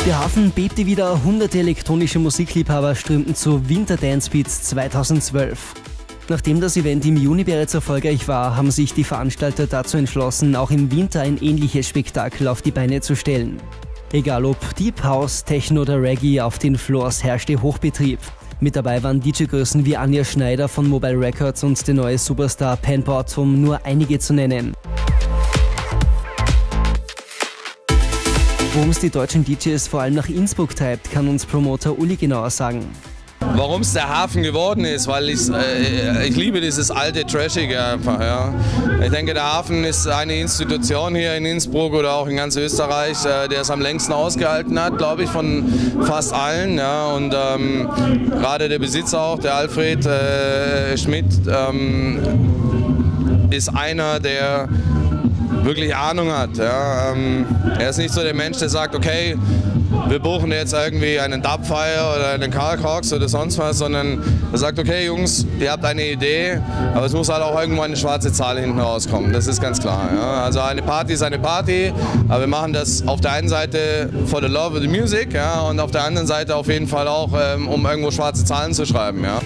Der Hafen bebte wieder, hunderte elektronische Musikliebhaber strömten zu Winter Dance Beats 2012. Nachdem das Event im Juni bereits erfolgreich war, haben sich die Veranstalter dazu entschlossen, auch im Winter ein ähnliches Spektakel auf die Beine zu stellen. Egal ob Deep House, Techno oder Reggae, auf den Floors herrschte Hochbetrieb. Mit dabei waren DJ-Größen wie Anja Schneider von Mobile Records und der neue Superstar Penpot, um nur einige zu nennen. Worum es die deutschen DJs vor allem nach Innsbruck treibt, kann uns Promoter Uli genauer sagen. Warum es der Hafen geworden ist, weil ich liebe dieses alte Trashige einfach. Ja. Ich denke, der Hafen ist eine Institution hier in Innsbruck oder auch in ganz Österreich, der es am längsten ausgehalten hat, glaube ich, von fast allen. Ja. Und gerade der Besitzer auch, der Alfred Schmidt, ist einer, der wirklich Ahnung hat. Ja. Er ist nicht so der Mensch, der sagt, okay, wir buchen jetzt irgendwie einen Dubfire oder einen Carl Cox oder sonst was, sondern er sagt, okay Jungs, ihr habt eine Idee, aber es muss halt auch irgendwo eine schwarze Zahl hinten rauskommen, das ist ganz klar. Ja. Also eine Party ist eine Party, aber wir machen das auf der einen Seite for the love of the music, ja, und auf der anderen Seite auf jeden Fall auch, um irgendwo schwarze Zahlen zu schreiben. Ja.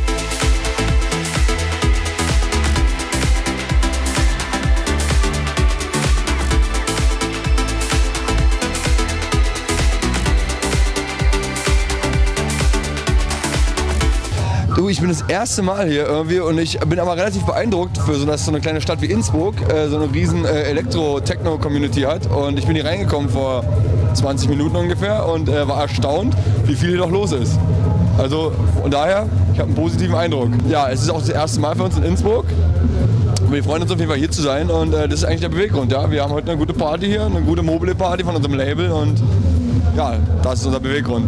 Du, ich bin das erste Mal hier irgendwie und ich bin aber relativ beeindruckt, dass so eine kleine Stadt wie Innsbruck so eine riesen Elektro-Techno-Community hat. Und ich bin hier reingekommen vor 20 Minuten ungefähr und war erstaunt, wie viel hier doch los ist. Also von daher, ich habe einen positiven Eindruck. Ja, es ist auch das erste Mal für uns in Innsbruck. Wir freuen uns auf jeden Fall hier zu sein und das ist eigentlich der Beweggrund. Ja? Wir haben heute eine gute Party hier, eine gute Mobile-Party von unserem Label und ja, das ist unser Beweggrund.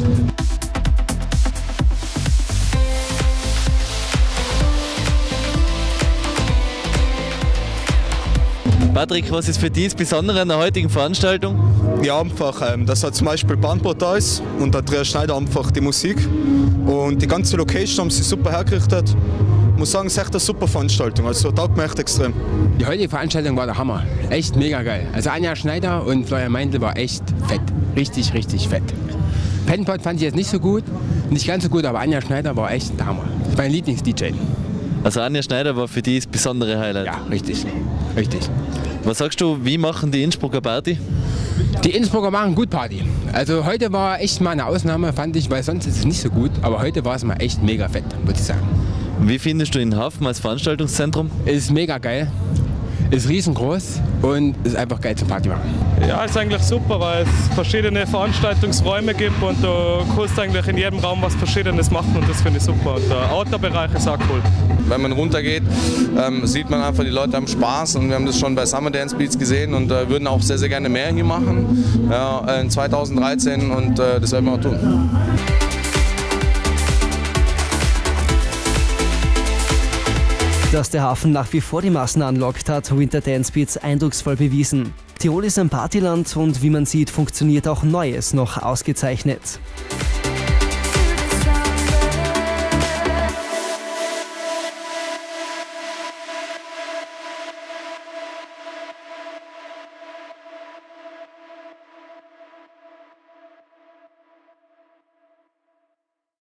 Patrick, was ist für dich das Besondere an der heutigen Veranstaltung? Ja, einfach, dass halt zum Beispiel Penpot da ist und Andreas Schneider einfach die Musik. Und die ganze Location haben sie super hergerichtet. Ich muss sagen, es ist echt eine super Veranstaltung, also taugt mir echt extrem. Die heutige Veranstaltung war der Hammer, echt mega geil. Also Anja Schneider und Florian Meindl war echt fett, richtig, richtig fett. Penpot fand ich jetzt nicht so gut, nicht ganz so gut, aber Anja Schneider war echt der Hammer. Mein Lieblings-DJ. Also Anja Schneider war für dich das besondere Highlight? Ja, richtig, richtig. Was sagst du, wie machen die Innsbrucker Party? Die Innsbrucker machen gut Party. Also heute war echt mal eine Ausnahme, fand ich, weil sonst ist es nicht so gut. Aber heute war es mal echt mega fett, würde ich sagen. Wie findest du den Hafen als Veranstaltungszentrum? Ist mega geil, ist riesengroß und ist einfach geil zum Party machen. Ja, ist eigentlich super, weil es verschiedene Veranstaltungsräume gibt und du kannst eigentlich in jedem Raum was Verschiedenes machen und das finde ich super. Und der Outdoor-Bereich ist auch cool. Wenn man runtergeht, sieht man einfach, die Leute haben Spaß und wir haben das schon bei Summer Dance Beats gesehen und würden auch sehr, sehr gerne mehr hier machen in 2013 und das werden wir auch tun. Dass der Hafen nach wie vor die Massen anlockt, hat Winter Dance Beats eindrucksvoll bewiesen. Tirol ist ein Partyland und wie man sieht, funktioniert auch Neues noch ausgezeichnet.